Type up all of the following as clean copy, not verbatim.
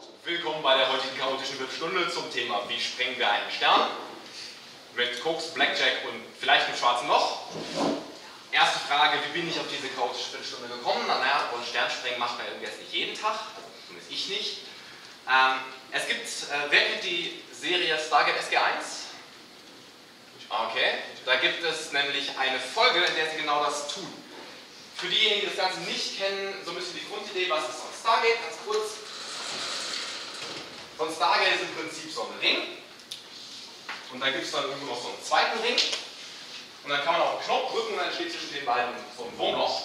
Willkommen bei der heutigen chaotischen Viertelstunde zum Thema Wie sprengen wir einen Stern? Mit Koks, Blackjack und vielleicht einem schwarzen Loch. Erste Frage, wie bin ich auf diese chaotische Viertelstunde gekommen? Naja, und Sternsprengen macht man irgendwie jetzt nicht jeden Tag, zumindest ich nicht. Es gibt, wer kennt die Serie Stargate SG-1? Okay, da gibt es nämlich eine Folge, in der sie genau das tun. Für diejenigen, die das Ganze nicht kennen, so ein bisschen die Grundidee, was ist so ein Stargate, ganz kurz. So ein Stargate ist im Prinzip so ein Ring. Und da gibt es dann irgendwo noch so einen zweiten Ring. Und dann kann man auf den Knopf drücken und dann steht zwischen den beiden so ein Wurmloch.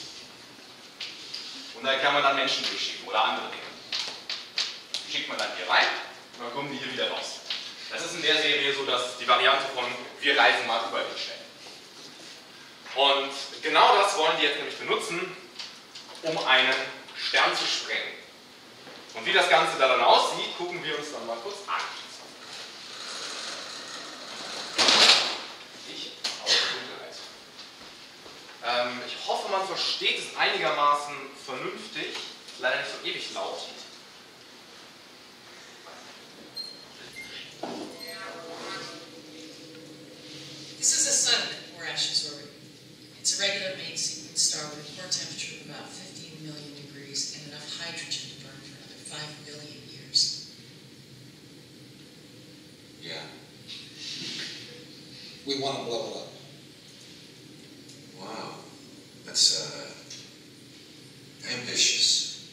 Und da kann man dann Menschen durchschicken oder andere Dinge. Die schickt man dann hier rein und dann kommen die hier wieder raus. Das ist in der Serie so, dass die Variante von wir reisen mal über den Stern. Und genau das wollen die jetzt nämlich benutzen, um einen Stern zu sprengen. Und wie das Ganze da dann aussieht, gucken wir uns dann mal kurz an. Ich hoffe, man versteht es einigermaßen vernünftig. Leider nicht so ewig laut. This is a sun where Ash is orbiting. It's a regular main sequence star with a core temperature of about 15 million degrees and enough hydrogen to burn for another 5 billion years. Yeah. We want to blow it up. Wow. That's, ambitious.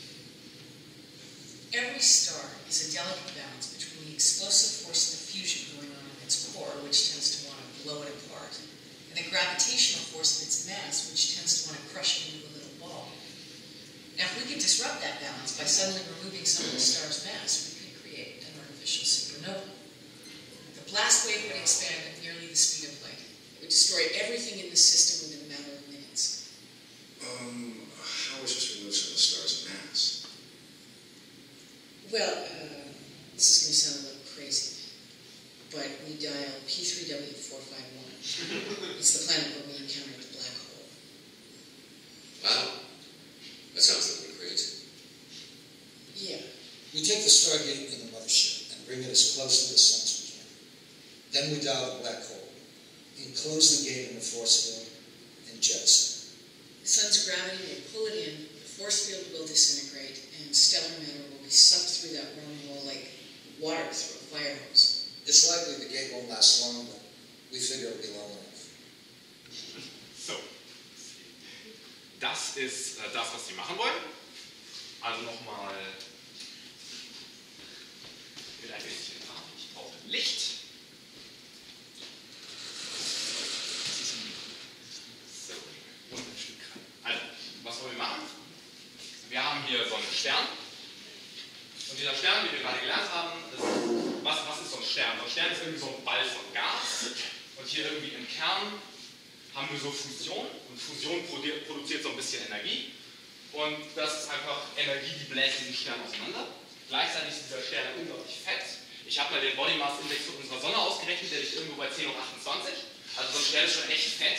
Every star is a delicate balance between the explosive force of the fusion going on in its core, which tends to want to blow it apart, and the gravitational force of its mass, which tends to want to crush it into a little ball. Now, if we could disrupt that balance by suddenly removing some of the star's mass, we could create an artificial supernova. The blast wave would expand at nearly the speed of light. It would destroy everything in the system within a matter of minutes. How was this remove some of the star's mass? Well, this is going to sound a little crazy, but we dial P3W451. It's the planet where we encountered the black hole. Wow. That sounds a little crazy. Yeah. We take the Stargate in the mothership and bring it as close to the sun as we can. Then we dial the black hole, enclose the gate in the force field, and jettison. The sun's gravity will pull it in, the force field will disintegrate, and stellar matter will be sucked through that wormhole like water through a fire hose. It's likely the gate won't last long, but we figure it'll be long enough. So, das ist das, was sie machen wollen. Also nochmal mit ein bisschen Farbe. Ich brauche Licht. So, und ein Stück rein. Also, was wollen wir machen? Wir haben hier so einen Stern. Und dieser Stern, wie wir gerade gelernt haben, ist, was ist so ein Stern? So ein Stern ist irgendwie so ein Ball von Gas. Und hier irgendwie im Kern haben wir so Fusion. Und Fusion produziert so ein bisschen Energie. Und das ist einfach Energie, die bläst diesen Stern auseinander. Gleichzeitig ist dieser Stern unglaublich fett. Ich habe mal den Body Mass Index von unserer Sonne ausgerechnet, der liegt irgendwo bei 10 hoch 28. Also so ein Stern ist schon echt fett.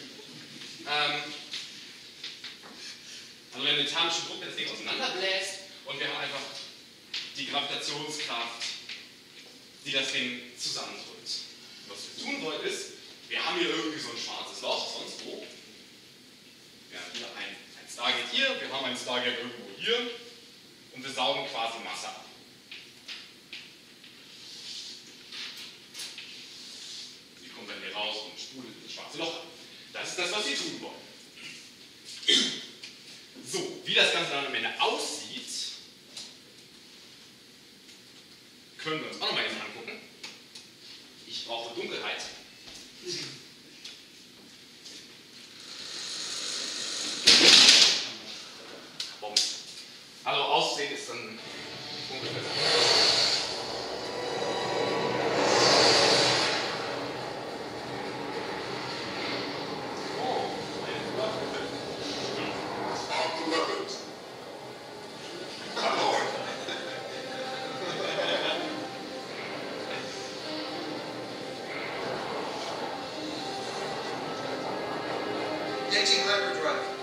Also wenn der mechanische Druck das Ding auseinanderbläst und wir haben einfach die Gravitationskraft, die das Ding zusammendrückt. Was wir tun wollen ist, wir haben hier irgendwie so ein schwarzes Loch, sonst wo. Wir haben hier ein Stargate hier, wir haben ein Stargate irgendwo hier und wir saugen quasi Masse ab. Die kommt dann hier raus und sprudelt in das schwarze Loch ab. Das ist das, was wir tun wollen. So, wie das Ganze dann am Ende aussieht, können wir uns auch nochmal eben angucken. Ich brauche Dunkelheit. Also Aussehen ist dann ungefähr so. Engaging hyperdrive.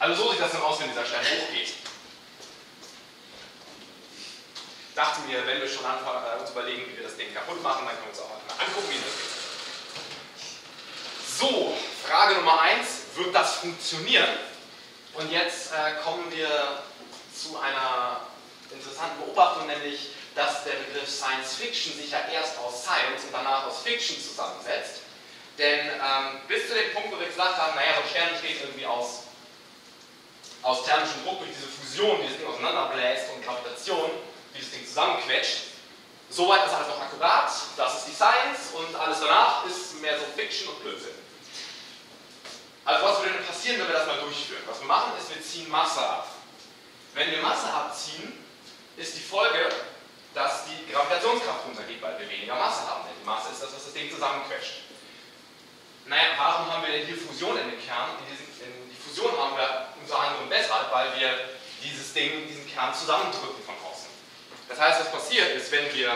Also so sieht das dann aus, wenn dieser Stern hochgeht. Ich dachte mir, wenn wir schon anfangen, uns überlegen, wie wir das Ding kaputt machen, dann können wir uns auch mal angucken, wie das geht. So, Frage Nummer 1, wird das funktionieren? Und jetzt kommen wir zu einer interessanten Beobachtung, nämlich, dass der Begriff Science Fiction sich ja erst aus Science und danach aus Fiction zusammensetzt. Denn bis zu dem Punkt, wo wir gesagt haben, naja, so ein Stern besteht irgendwie aus thermischem Druck durch diese Fusion, die das Ding auseinanderbläst und Gravitation, die das Ding zusammenquetscht. Soweit ist alles noch akkurat, das ist die Science und alles danach ist mehr so Fiction und Blödsinn. Also was würde denn passieren, wenn wir das mal durchführen? Was wir machen ist, wir ziehen Masse ab. Wenn wir Masse abziehen, ist die Folge, dass die Gravitationskraft runtergeht, weil wir weniger Masse haben. Denn die Masse ist das, was das Ding zusammenquetscht. Naja, warum haben wir denn hier Fusion in dem Kern? Die Fusion haben wir unter anderem deshalb, weil wir diesen Kern zusammendrücken von außen. Das heißt, was passiert ist, wenn wir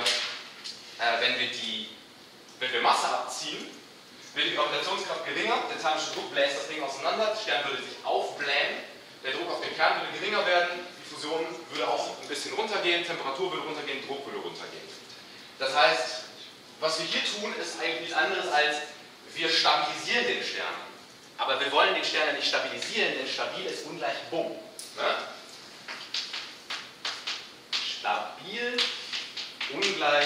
Masse abziehen, wird die Gravitationskraft geringer, der thermische Druck bläst das Ding auseinander, der Stern würde sich aufblähen, der Druck auf den Kern würde geringer werden, die Fusion würde auch ein bisschen runtergehen, Temperatur würde runtergehen, Druck würde runtergehen. Das heißt, was wir hier tun, ist eigentlich nichts anderes als, wir stabilisieren den Stern. Aber wir wollen den Stern ja nicht stabilisieren, denn stabil ist ungleich Bumm. Ne? Stabil ungleich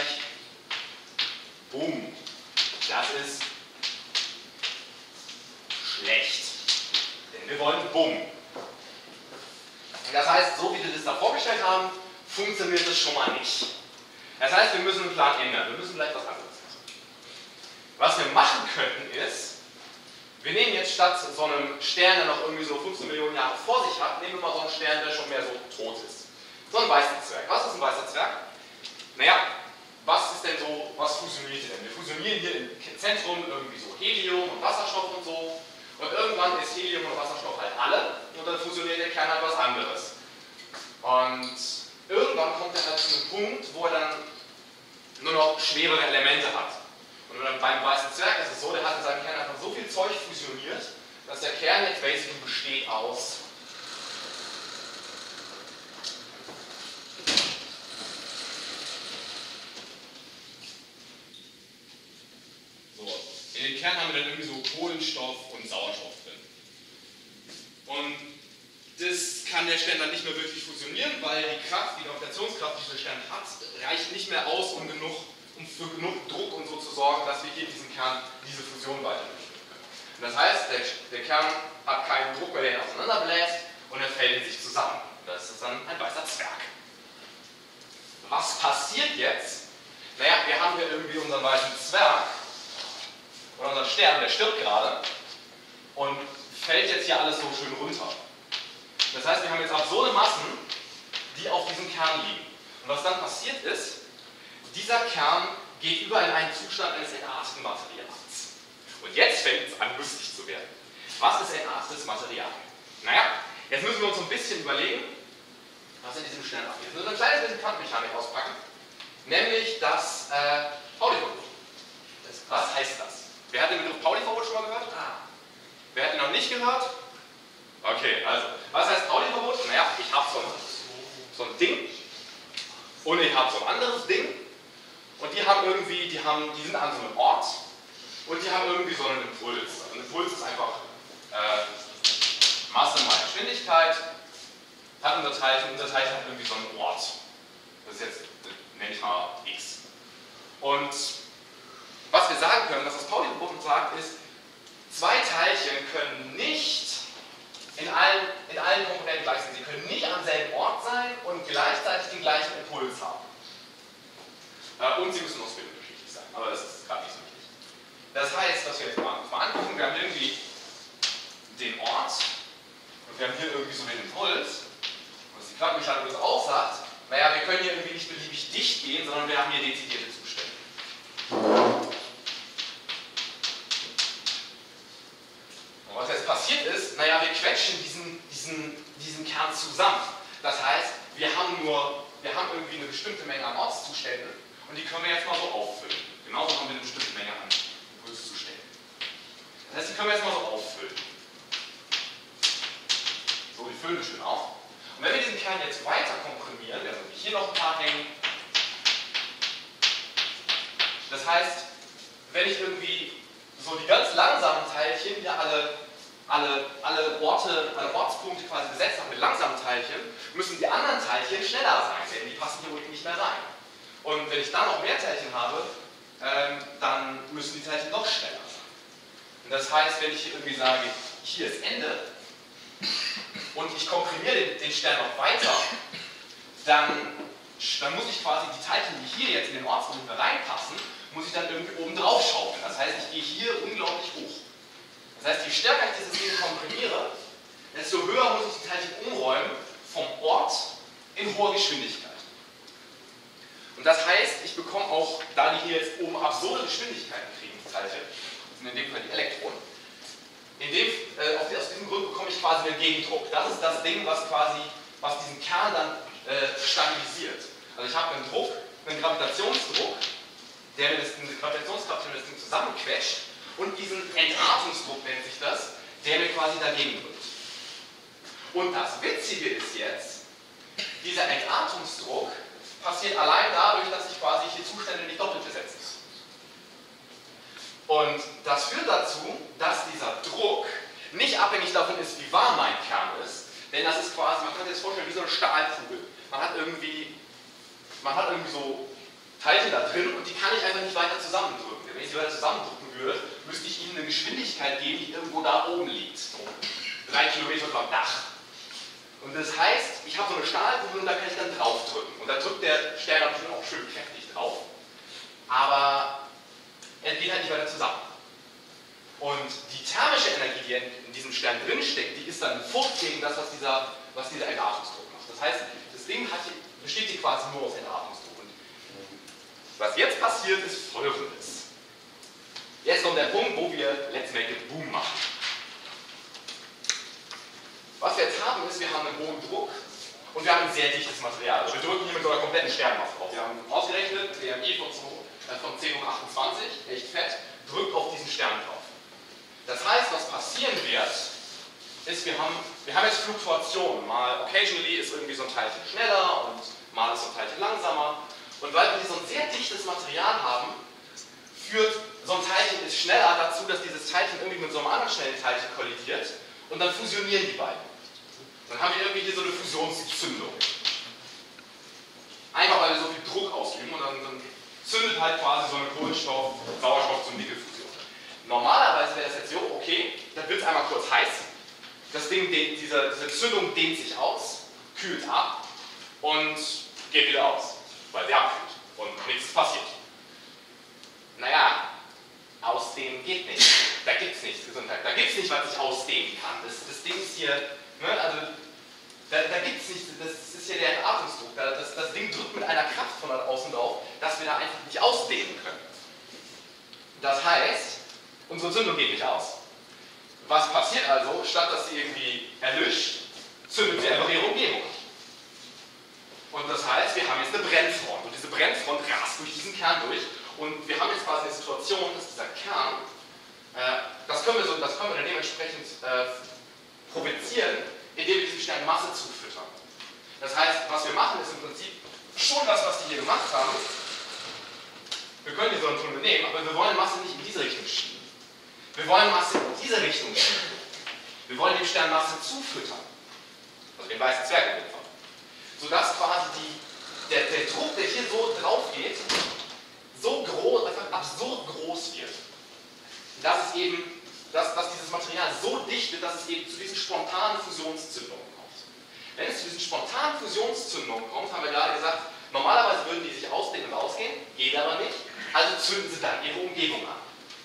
Bumm. Das ist schlecht. Denn wir wollen Bumm. Das heißt, so wie wir das da vorgestellt haben, funktioniert das schon mal nicht. Das heißt, wir müssen den Plan ändern. Wir müssen vielleicht was anderes machen. Was wir machen könnten ist, wir nehmen jetzt statt so einem Stern, der noch irgendwie so 15 Millionen Jahre vor sich hat, nehmen wir mal so einen Stern, der schon mehr so tot ist. So ein weißer Zwerg. Was ist ein weißer Zwerg? Naja, was ist denn so, was fusioniert hier denn? Wir fusionieren hier im Zentrum irgendwie so Helium und Wasserstoff und so. Und irgendwann ist Helium und Wasserstoff halt alle und dann fusioniert der Kern halt was anderes. Und irgendwann kommt er halt zu einem Punkt, wo er dann nur noch schwerere Elemente hat. Und beim weißen Zwerg ist es so, der hat in seinem Kern einfach so viel Zeug fusioniert, dass der Kern jetzt basically besteht aus in den Kern haben wir dann irgendwie so Kohlenstoff und Sauerstoff drin. Und das kann der Stern dann nicht mehr wirklich fusionieren, weil die Gravitationskraft, die dieser Stern hat, reicht nicht mehr aus, um für genug Druck und so zu sorgen, dass wir hier in diesem Kern diese Fusion weiter durchführen können. Und das heißt, der Kern hat keinen Druck mehr, der ihn auseinanderbläst und er fällt in sich zusammen. Das ist dann ein weißer Zwerg. Was passiert jetzt? Naja, wir haben hier irgendwie unseren weißen Zwerg und unseren Stern, der stirbt gerade und fällt jetzt hier alles so schön runter. Das heißt, wir haben jetzt absurde Massen, die auf diesem Kern liegen. Und was dann passiert ist, dieser Kern geht über in einen Zustand eines entarteten Materials. Und jetzt fängt es an, lustig zu werden. Was ist entartetes Material? Naja, jetzt müssen wir uns ein bisschen überlegen, was in diesem Stern abgeht. Wir müssen ein kleines bisschen Quantenmechanik auspacken, nämlich das Pauli-Verbot. Was heißt das? Wer hat den Begriff Pauli-Verbot schon mal gehört? Wer hat ihn noch nicht gehört? Okay, also, was heißt Pauli-Verbot? Naja, ich habe so ein Ding und ich habe so ein anderes Ding und die sind an so einem Ort und die haben irgendwie so einen Impuls. Also ein Impuls ist einfach Masse mal Geschwindigkeit, hat unser Teilchen hat irgendwie so einen Ort. Das ist jetzt, nenne ich mal x. Und was wir sagen können, was das Pauli-Verbot sagt, ist, zwei Teilchen können nicht in allen Komponenten gleich sein. Sie können nicht am selben Ort sein und gleichzeitig den gleichen Impuls haben. Und sie müssen auch unterschiedlich sein, aber das ist gerade nicht so wichtig. Das heißt, was wir jetzt mal angucken, wir haben irgendwie den Ort und wir haben hier irgendwie so den Impuls. Und was die Quantenmechanik uns auch sagt, naja, wir können hier irgendwie nicht beliebig dicht gehen, sondern wir haben hier dezidierte Zustände. Und was jetzt passiert ist, naja, wir quetschen diesen Kern zusammen. Das heißt, wir haben irgendwie eine bestimmte Menge an Ortszuständen und die können wir jetzt mal so auffüllen. Genauso haben wir eine bestimmte Menge an Impulszuständen. Das heißt, die können wir jetzt mal so auffüllen. So wir füllen das schön auf. Und wenn wir diesen Kern jetzt weiter komprimieren, wir haben hier noch ein paar hängen. Das heißt, wenn ich irgendwie so die ganz langsamen Teilchen hier alle Ortspunkte quasi besetzt habe mit langsamen Teilchen, müssen die anderen Teilchen schneller sein, denn die passen hier unten nicht mehr rein. Und wenn ich dann noch mehr Teilchen habe, dann müssen die Teilchen noch schneller sein. Und das heißt, wenn ich hier irgendwie sage, hier ist Ende und ich komprimiere den Stern noch weiter, dann muss ich quasi die Teilchen, die hier jetzt in den Ortspunkt reinpassen, muss ich dann irgendwie oben drauf schaukeln. Das heißt, ich gehe hier unglaublich hoch. Das heißt, je stärker ich dieses Ding komprimiere, desto höher muss ich die Teilchen umräumen vom Ort in hoher Geschwindigkeit. Und das heißt, ich bekomme auch, da die hier jetzt oben absurde Geschwindigkeiten kriegen, die Teilchen, sind in dem Fall die Elektronen, aus diesem Grund bekomme ich quasi einen Gegendruck. Das ist das Ding, was diesen Kern dann stabilisiert. Also ich habe einen Druck, einen Gravitationsdruck, der mir diese Gravitationskraft das Ding zusammenquetscht, und diesen Entartungsdruck nennt sich das, der mir quasi dagegen drückt. Und das Witzige ist jetzt, dieser Entartungsdruck passiert allein dadurch, dass ich quasi hier Zustände nicht doppelt besetze. Und das führt dazu, dass dieser Druck nicht abhängig davon ist, wie warm mein Kern ist, denn das ist quasi, man kann sich das vorstellen, wie so eine Stahlkugel. Man hat irgendwie so Teilchen da drin und die kann ich einfach nicht weiter zusammendrücken. Wenn ich sie weiter zusammendrücken würde, müsste ich ihnen eine Geschwindigkeit geben, die irgendwo da oben liegt. So 3 Kilometer über dem Dach. Und das heißt, ich habe so eine Stahlkugel und da kann ich dann drauf drücken. Und da drückt der Stern natürlich auch schön kräftig drauf. Aber er geht halt nicht weiter zusammen. Und die thermische Energie, die in diesem Stern drinsteckt, die ist dann Furcht gegen das, was dieser Entartungsdruck macht. Das heißt, das Ding besteht hier quasi nur aus Entartungsdruck. Und was jetzt passiert, ist Folgendes. Jetzt kommt der Punkt, wo wir Let's Make It Boom machen. Was wir jetzt haben, ist, wir haben einen hohen Druck und wir haben ein sehr dichtes Material. Also wir drücken hier mit so einer kompletten Sternmasse drauf. Wir haben ausgerechnet, BMI von 10 hoch 28, echt fett, drückt auf diesen Stern drauf. Das heißt, was passieren wird, ist, wir haben jetzt Fluktuationen. Mal occasionally ist irgendwie so ein Teilchen schneller und mal ist so ein Teilchen langsamer. Und weil wir hier so ein sehr dichtes Material haben, führt so ein Teilchen ist schneller dazu, dass dieses Teilchen irgendwie mit so einem anderen schnellen Teilchen kollidiert und dann fusionieren die beiden. Dann haben wir irgendwie hier so eine Fusionszündung. Einfach weil wir so viel Druck ausüben und dann zündet halt quasi so eine Kohlenstoff-Sauerstoff-zum-Nickel-Fusion. Normalerweise wäre das jetzt so, okay, dann wird es einmal kurz heiß, das Ding, diese Zündung dehnt sich aus, kühlt ab und geht wieder aus, weil sie abkühlt und nichts ist passiert. Naja, ausdehnen geht nicht. Da gibt es nichts, Gesundheit. Da gibt es nicht, was ich ausdehnen kann. Das Ding ist hier, ne, also da gibt es nichts, das ist hier der Entartungsdruck. Das Ding drückt mit einer Kraft von außen drauf, dass wir da einfach nicht ausdehnen können. Das heißt, unsere Zündung geht nicht aus. Was passiert also? Statt dass sie irgendwie erlischt, zündet sie einfach ihre Umgebung. Und das heißt, wir haben jetzt eine Brennfront. Und diese Brennfront rast durch diesen Kern durch. Und wir haben jetzt quasi eine Situation, dass dieser Kern, das können wir dann dementsprechend provozieren, indem wir diesem Stern Masse zufüttern. Das heißt, was wir machen, ist im Prinzip schon das, was die hier gemacht haben. Wir können die so eine Tunnel nehmen, aber wir wollen Masse nicht in diese Richtung schieben. Wir wollen Masse in diese Richtung schieben. Wir wollen dem Stern Masse zufüttern. Also den weißen Zwerg in dem Fall. Sodass quasi der Druck, der hier so drauf geht, so groß, einfach absurd groß wird. Dass dieses Material so dicht wird, dass es eben zu diesen spontanen Fusionszündungen kommt. Wenn es zu diesen spontanen Fusionszündungen kommt, haben wir gerade gesagt, normalerweise würden die sich ausdehnen und ausgehen, geht aber nicht, also zünden sie dann ihre Umgebung an.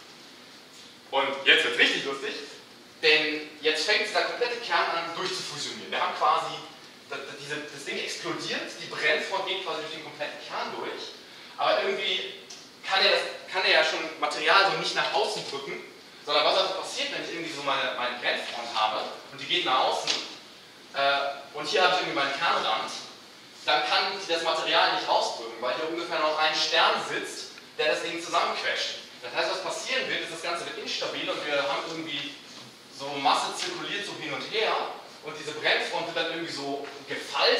Und jetzt wird es richtig lustig, denn jetzt fängt dieser komplette Kern an durchzufusionieren. Wir haben quasi, das Ding explodiert, die Brennfront geht quasi durch den kompletten Kern durch, aber irgendwie kann er ja schon Material so nicht nach außen drücken, sondern was also passiert, wenn ich irgendwie so meine Brennfront habe und die geht nach außen und hier habe ich irgendwie meinen Kernrand, dann kann das Material nicht rausdrücken, weil hier ungefähr noch ein Stern sitzt, der das Ding zusammenquetscht. Das heißt, was passieren wird, ist, das Ganze wird instabil und wir haben irgendwie so Masse zirkuliert so hin und her und diese Brennfront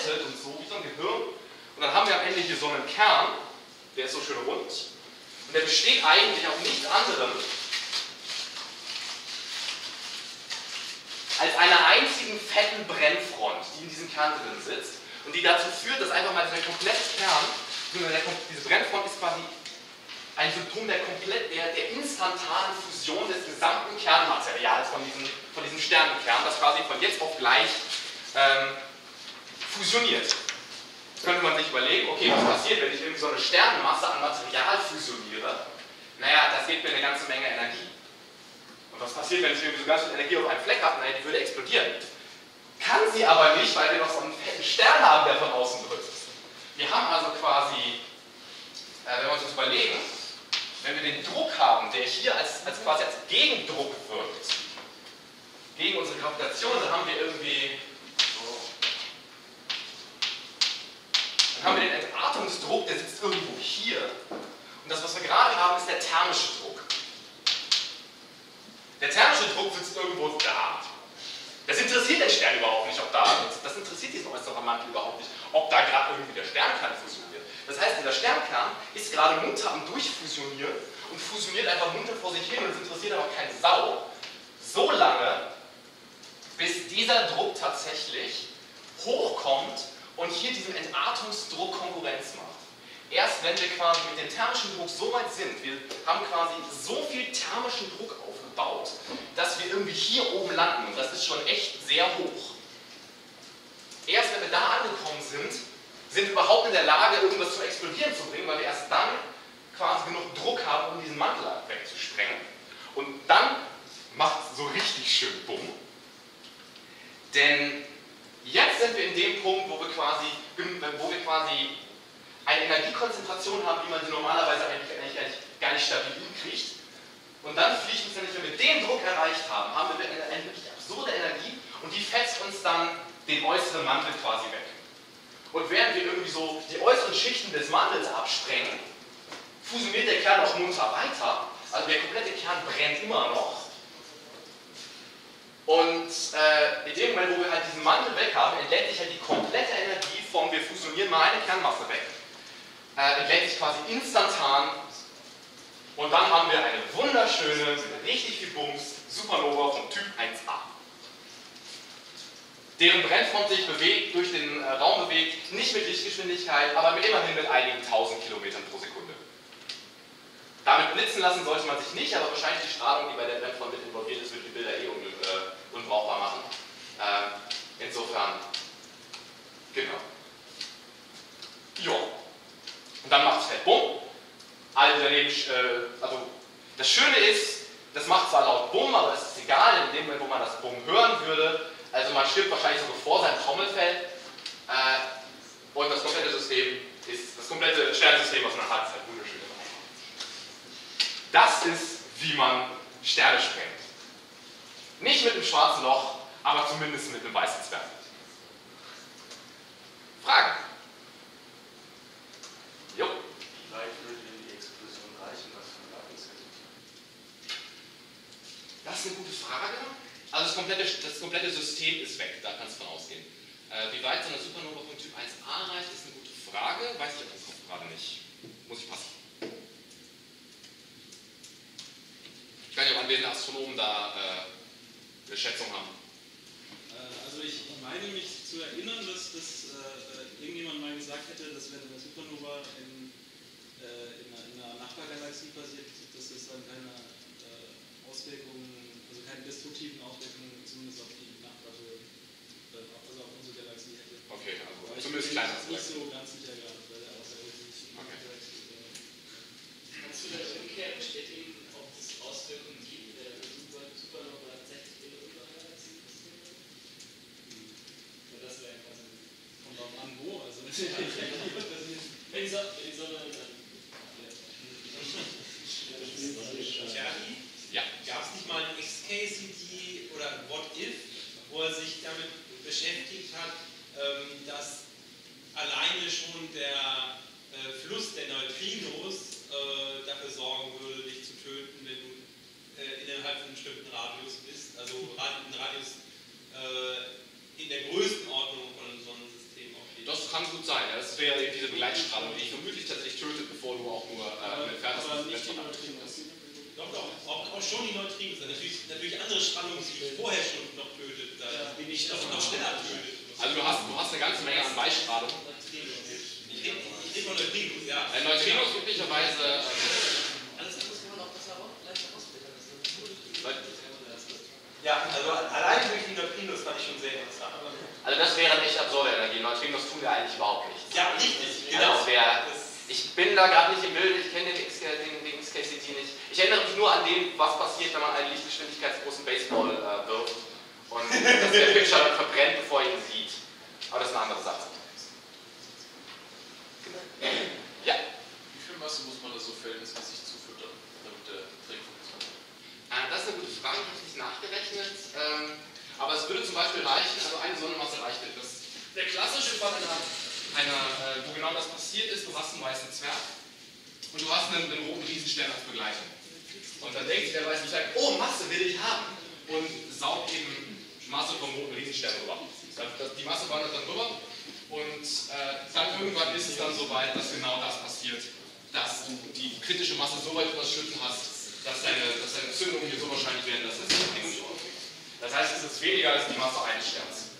gefaltet und so, wie so ein Gehirn. Und dann haben wir am Ende hier so einen Kern, der ist so schön rund. Und der besteht eigentlich aus nichts anderem als einer einzigen fetten Brennfront, die in diesem Kern drin sitzt und die dazu führt, dass einfach mal dieser komplette Kern, diese Brennfront ist quasi ein Symptom der instantanen Fusion des gesamten Kernmaterials von diesem Sternenkern, das quasi von jetzt auf gleich fusioniert. Jetzt könnte man sich überlegen, okay, was passiert, wenn ich irgendwie so eine Sternenmasse an Material fusioniere? Naja, das gibt mir eine ganze Menge Energie. Und was passiert, wenn ich irgendwie so ganz viel Energie auf einem Fleck habe? Naja, die würde explodieren. Kann sie aber nicht, weil wir noch so einen fetten Stern haben, der von außen drückt. Wir haben also quasi, wenn wir uns das überlegen, wenn wir den Druck haben, der hier quasi als Gegendruck wirkt, gegen unsere Gravitation, dann haben wir irgendwie so, dann haben wir den Entartungsdruck, der sitzt irgendwo hier. Und das, was wir gerade haben, ist der thermische Druck. Der thermische Druck sitzt irgendwo da. Das interessiert den Stern überhaupt nicht, das interessiert diesen äußeren Mantel überhaupt nicht, ob da gerade irgendwie der Sternkern fusioniert. Das heißt, dieser Sternkern ist gerade munter am Durchfusionieren und fusioniert einfach munter vor sich hin und es interessiert aber keine Sau. So lange, bis dieser Druck tatsächlich hochkommt und hier diesem Entartungsdruck Konkurrenz macht. Erst wenn wir quasi mit dem thermischen Druck so weit sind, wir haben quasi so viel thermischen Druck aufgebaut, dass wir irgendwie hier oben landen und das ist schon echt sehr hoch. Erst wenn wir da angekommen sind, sind wir überhaupt in der Lage, irgendwas zu explodieren zu bringen, weil wir erst dann quasi genug Druck haben, um diesen Mantel wegzusprengen. Und dann macht es so richtig schön bumm. Denn jetzt sind wir in dem Punkt, wo wir quasi eine Energiekonzentration haben, wie man sie normalerweise eigentlich gar nicht stabil hinkriegt. Und dann fliegt uns nämlich, wenn wir den Druck erreicht haben, haben wir eine wirklich absurde Energie und die fetzt uns dann den äußeren Mantel quasi weg. Und während wir irgendwie so die äußeren Schichten des Mantels absprengen, fusioniert der Kern auch munter weiter. Also der komplette Kern brennt immer noch. Und in dem Moment, wo wir halt diesen Mantel weg haben, entlädt sich halt die komplette Energie von, wir fusionieren mal eine Kernmasse weg, entlädt sich quasi instantan. Und dann haben wir eine wunderschöne, richtig viel Bums Supernova vom Typ 1a. Deren Brennfront sich bewegt, durch den Raum bewegt, nicht mit Lichtgeschwindigkeit, aber immerhin mit einigen 1000 Kilometern pro Sekunde. Damit blitzen lassen sollte man sich nicht, aber wahrscheinlich die Strahlung, die bei der Brennfront mit involviert ist, wird die Bilder unbrauchbar machen. Insofern, genau. Ja. Und dann macht es halt Bumm. Alle daneben, also das Schöne ist, das macht zwar laut Bumm, aber es ist egal, in dem Moment, wo man das Bumm hören würde. Also man stirbt wahrscheinlich sogar vor seinem Trommelfell. Und das komplette System ist, das komplette Sternensystem, was man hat, ist halt wunderschön. Das ist, wie man Sterne sprengt. Nicht mit einem schwarzen Loch, aber zumindest mit einem weißen Zwerg. Fragen? Jo. Wie weit würde denn die Explosion reichen, was für ein Ladungsheft? Das ist eine gute Frage. Also das komplette System ist weg, da kannst du von ausgehen. Wie weit so eine Supernova vom Typ 1a reicht, ist eine gute Frage. Weiß ich auf dem Kopf gerade nicht. Muss ich passen. Ich weiß nicht, ob anwesende Astronomen da eine Schätzung haben. Also ich meine mich zu erinnern, dass irgendjemand mal gesagt hätte, dass wenn eine Supernova in einer Nachbargalaxie passiert, dass es dann keine Auswirkungen, also keine destruktiven Auswirkungen zumindest auf die Nachbarin, also auf unsere Galaxie hätte. Okay, also aber zumindest kleiner. Ich bin nicht so ganz sicher gerade, weil der außerirdische Kannst du das umgekehrt bestätigen, ob es Auswirkungen gibt, der Supernova tatsächlich in unserer Galaxie passiert? Das wäre quasi. Kommt auch an, wo, also wenn die Sonne dann. Charlie? Ja. Gab es nicht mal ein XKCD oder What If, wo er sich damit beschäftigt hat, dass alleine schon der Fluss der Neutrinos dafür sorgen würde, dich zu töten, wenn du innerhalb von einem bestimmten Radius bist, also ein Radius in der Größenordnung von einem Sonnensystem auf jeden Fall. Begleitstrahlung, die dich vermutlich tatsächlich tötet, bevor du auch nur entfernt aber nicht die Neutrinos. Doch, auch schon die Neutrinos. Natürlich andere Strahlung, die vorher schon noch tötet, die nicht noch schneller tötet. Also du hast eine ganze Menge an Beistrahlung. Ich rede von Neutrinos, ja. Neutrinos üblicherweise. Alles andere kann man auch besser ausbilden. Ja, also allein durch die Neutrinos fand ich schon sehr interessant. Also das wäre eine echt absurde Energie. Neutrinos tun ja eigentlich überhaupt nichts. Ja, richtig, genau. Ich bin da gerade nicht im Bild, ich kenne den XKCD nicht. Ich erinnere mich nur an den, was passiert, wenn man einen lichtgeschwindigkeitsgroßen Baseball wirft und dass der Pitcher dann verbrennt, bevor er ihn sieht. Aber das ist eine andere Sache. Ja? Wie viel Masse muss man da so verhältnismäßig zufüttern, damit der Trick funktioniert? Das ist eine gute Frage, ich habe es nicht nachgerechnet. Aber es würde zum Beispiel reichen, also eine Sonnenmasse reicht nicht. Der klassische Fall wo genau das passiert ist, du hast einen weißen Zwerg und du hast einen roten Riesenstern als Begleitung. Und dann denkt sich der weiße Zwerg, oh, Masse will ich haben, und saugt eben Masse vom roten Riesenstern rüber. Die Masse wandert dann rüber und dann irgendwann ist es dann so weit, dass genau das passiert, dass du die kritische Masse so weit überschritten hast, dass deine Zündungen hier so wahrscheinlich werden, dass das nicht bringt. Das heißt, es ist weniger als die Masse eines Sterns.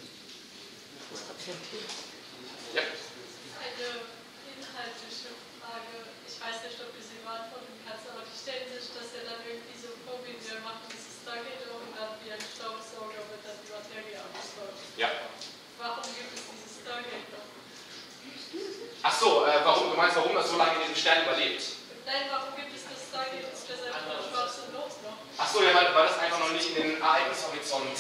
Ja. Eine inhaltliche Frage. Ich weiß nicht, ob du sie beantworten kannst, aber die stellen sich das ja dann irgendwie so vor, wie wir machen dieses Stargate und dann wie ein Staubsauger wird dann die Materie abgesaugt. Ja. Warum gibt es dieses Stargate noch? Ach so, du meinst, warum das so lange in diesem Stern überlebt? Nein, warum gibt es das Stargate und das einfach das schwarze Loch noch? Ach so, ja, weil das einfach noch nicht in den Ereignishorizont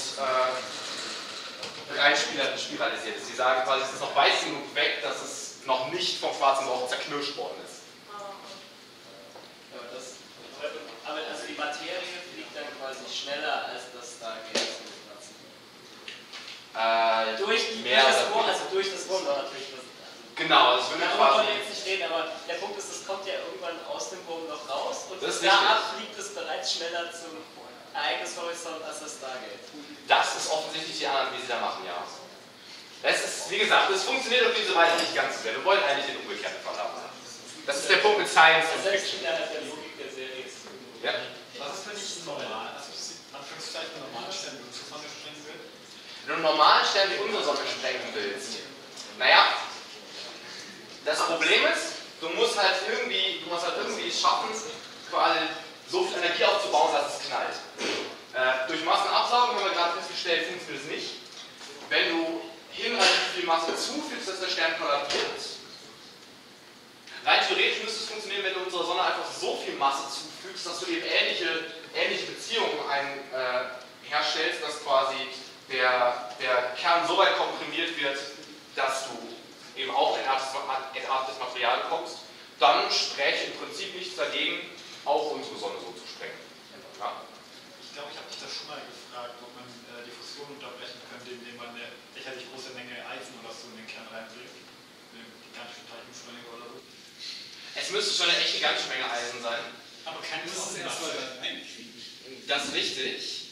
reinspiralisiert ist. Sie sagen quasi, es ist noch weit genug weg, dass es noch nicht vom schwarzen Loch zerknirscht worden ist. Aber also die Materie fliegt dann quasi schneller als das Stargate zum Platzen. Durch das Wunder natürlich. Genau, es würde quasi. Jetzt nicht reden, aber der Punkt ist, es kommt ja irgendwann aus dem Wurm noch raus und das da fliegt es bereits schneller zum Ereignishorizont als das Stargate. Das ist offensichtlich die Art, wie sie da machen, ja. Es ist, wie gesagt, es funktioniert auf diese Weise nicht ganz so sehr. Wir wollen eigentlich den umgekehrten Fall haben. Das ist der Punkt mit Science und Fiction. Innerhalb der Logik der Serie. Ja. Was ist für dich normal? Also, Anführungszeichen normale Sterne, die unsere Sonne sprengen will? Wenn du einen normalen Stern wie unsere Sonne sprengen willst, naja, das Problem ist, du musst halt irgendwie schaffen, quasi so viel Energie aufzubauen, dass es knallt. Durch Massenabsaugung haben wir gerade festgestellt, funktioniert es nicht. Wenn du hinreichend viel Masse zufügst, dass der Stern kollabiert. Rein theoretisch müsste es funktionieren, wenn du unserer Sonne einfach so viel Masse zufügst, dass du eben ähnliche Beziehungen herstellst, dass quasi der Kern so weit komprimiert wird, dass du eben auch entartetes Material bekommst, dann spräche im Prinzip nichts dagegen, auch unsere Sonne so zu sprengen. Ja? Ich glaube, ich habe dich das schon mal gefragt, ob man die Fusion unterbrechen könnte, indem man eine lächerlich große Menge Eisen oder so in den Kern reinbringt. Eine gigantische Teilchenbeschleuniger oder so. Es müsste schon eine echte ganze Menge Eisen sein. Aber kann das erstmal dann einkriegen? Das ist richtig.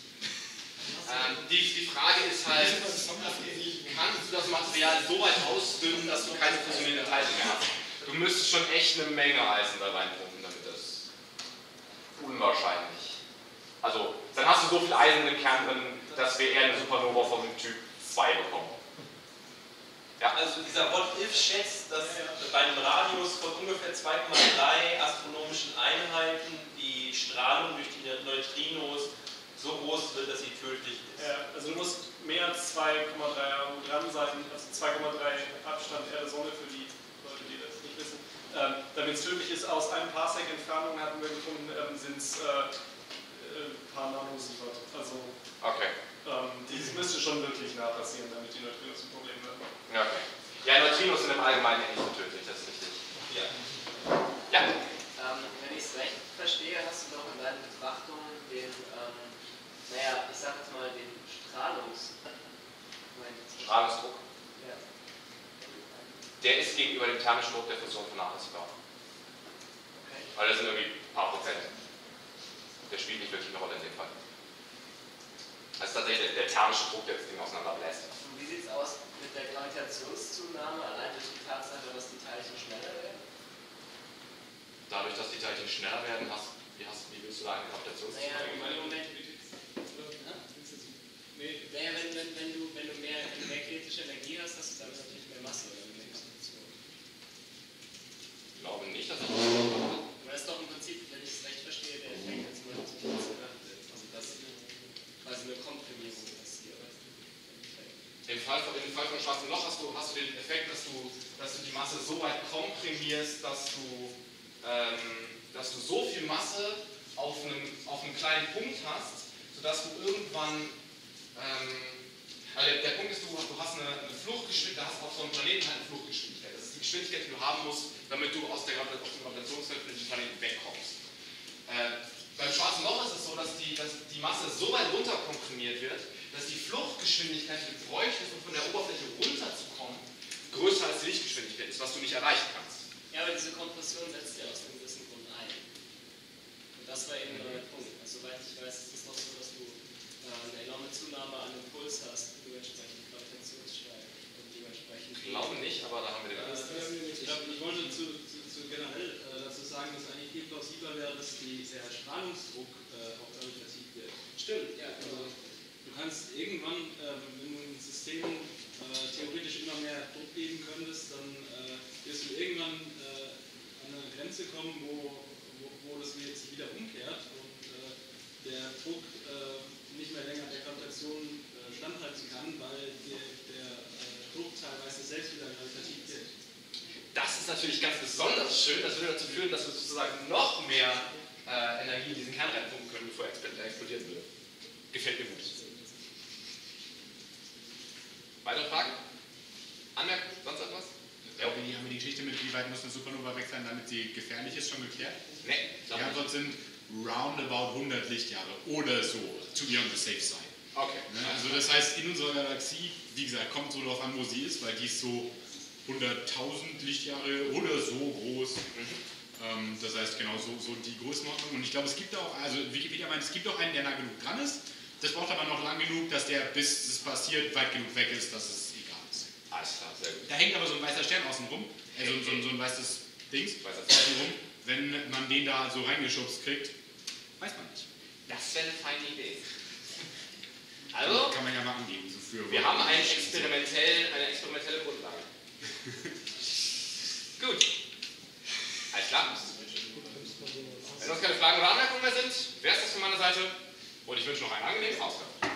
Die Frage ist halt, kannst du das Material so weit ausdünnen, dass du keine fusionierenden Teile mehr hast? Du müsstest schon echt eine Menge Eisen da reinpumpen, damit das unwahrscheinlich. Also, dann hast du so viel Eisen in dem Kern drin, dass wir eher eine Supernova vom Typ 2 bekommen. Ja. Also dieser What-If schätzt, dass bei einem Radius von ungefähr 2,3 astronomischen Einheiten die Strahlung durch die Neutrinos so groß wird, dass sie tödlich ist. Ja, also du musst mehr als 2,3 Gramm sein, also 2,3 Abstand Erde-Sonne für die Leute, die das nicht wissen. Damit es tödlich ist, aus einem Parsec Entfernung hatten wir gefunden, sind es ein paar Nanosievert. Also okay. Dies müsste schon wirklich nah passieren, damit die Neutrinos ein Problem werden. Ja, okay. Ja, Neutrinos sind im Allgemeinen nicht so tödlich, das ist richtig. Ja. Ja. Wenn ich es recht verstehe, hast du doch in deinen Betrachtungen den, ich sag jetzt mal den Strahlungsdruck. Ja. Der ist gegenüber dem thermischen Druck der Fusion vernachlässigbar. Okay. Weil das sind irgendwie ein paar Prozent. Der spielt nicht wirklich eine Rolle in dem Fall. Also tatsächlich der thermische Druck, der das Ding auseinanderbläst. Und wie sieht es aus mit der Gravitationszunahme, allein durch die Tatsache, dass die Teilchen schneller die schneller werden, wie willst du da eine Gravitationstheorie? Naja, im Moment. Naja, wenn du mehr kinetische Energie hast, hast du dann natürlich mehr Masse oder mehr Gravitation. Ich glaube nicht, dass ich Aber das ist doch im Prinzip, wenn ich es recht verstehe, der Effekt jetzt mal zu also das quasi eine Komprimierung passiert. Im Fall von schwarzem Loch hast du den Effekt, dass du die Masse so weit komprimierst, dass du so viel Masse auf einem kleinen Punkt hast, sodass du irgendwann also der Punkt ist, du hast eine Fluchtgeschwindigkeit, da hast du auf so einem Planeten halt eine Fluchtgeschwindigkeit. Das ist die Geschwindigkeit, die du haben musst, damit du aus dem Gravitationsfeld für diesen Planeten wegkommst. Beim schwarzen Loch ist es so, dass die Masse so weit runter komprimiert wird, dass die Fluchtgeschwindigkeit, die du bräuchtest, um von der Oberfläche runterzukommen, größer als die Lichtgeschwindigkeit ist, was du nicht erreichen kannst. Ja, aber diese Kompression setzt ja aus einem gewissen Grund ein. Und das war eben der Punkt. Also, soweit ich weiß, ist es doch so, dass du eine enorme Zunahme an Impuls hast, dementsprechend Gravitationssteigerung und dementsprechend. Ich glaube nicht, aber da haben wir den Ich wollte generell dazu sagen, dass eigentlich viel plausibler wäre, dass der Strahlungsdruck auch gravitativ wird. Stimmt, ja. Also, du kannst irgendwann, wenn du ein System theoretisch immer mehr Druck geben könntest, dann wirst du irgendwann an eine Grenze kommen, wo das sich wieder umkehrt und der Druck nicht mehr länger der Gravitation standhalten kann, weil der Druck teilweise selbst wieder gravitativ wird. Das ist natürlich ganz besonders schön. Das würde dazu führen, dass wir sozusagen noch mehr Energie in diesen Kern reinpumpen können, bevor er explodieren würde. Gefällt mir gut. Weitere Fragen? Anmerkungen? Sonst etwas? Haben wir die Geschichte mit, wie weit muss eine Supernova weg sein, damit sie gefährlich ist, schon geklärt? Nee. Die Antwort sind roundabout 100 Lichtjahre oder so, to be on the safe side. Okay. Also das heißt, in unserer Galaxie, wie gesagt, kommt so darauf an, wo sie ist, weil die ist so 100.000 Lichtjahre oder so groß. Das heißt, genau so die Größenordnung. Und ich glaube, es gibt auch, also Wikipedia meint, es gibt auch einen, der nah genug dran ist. Das braucht aber noch lang genug, dass der, bis es passiert, weit genug weg ist, dass es egal ist. Alles klar, sehr gut. Da hängt aber so ein weißer Stern außen rum, also so ein weißes Dings außen rum. Wenn man den da so reingeschubst kriegt, weiß man nicht. Das wäre eine feine Idee. Also, kann man ja mal angeben. So für wir haben eine experimentelle Grundlage. Gut. Alles klar. Wenn sonst keine Fragen oder Anmerkungen mehr sind, wäre es das von meiner Seite. Und ich wünsche noch einen angenehmen Ausgang.